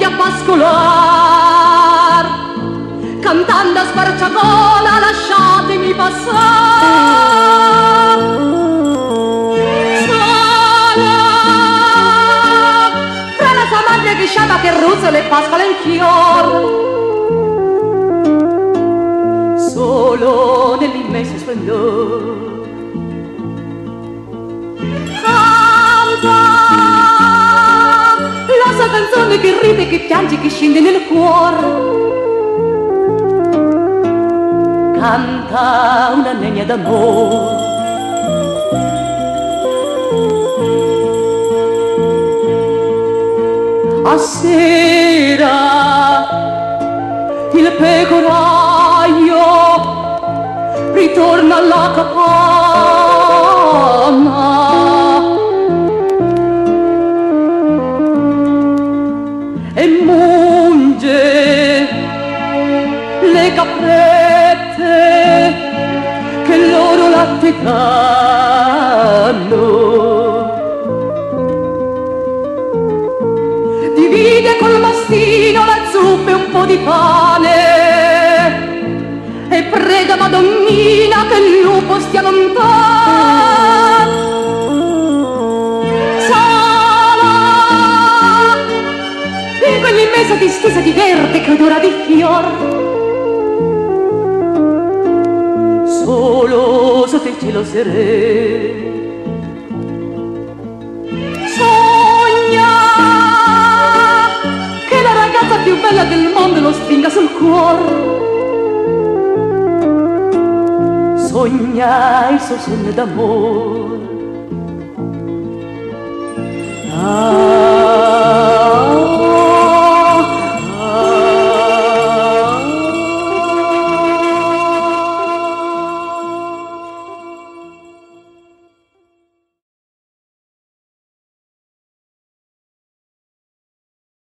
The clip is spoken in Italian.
voglia pascolar, cantando a sbarciagona lasciatemi passare. Sola, fra la sua madre che sciava che ruzzola e pascola in fior, solo nell'immenso splendore la sua canzone che ride, che piange, che scende nel cuore. Canta una legna d'amore. A sera il pecoraio ritorna alla capanna e munge le caprette che loro latte danno. Divide col mastino la zuppa e un po' di pane e prega Madonnina che il lupo stia lontano. In quell'immensa distesa di verde che odora di fior, solo sotto il cielo sereno sogna che la ragazza più bella del mondo lo stringa sul cuore. Sogna il suo sogno d'amore.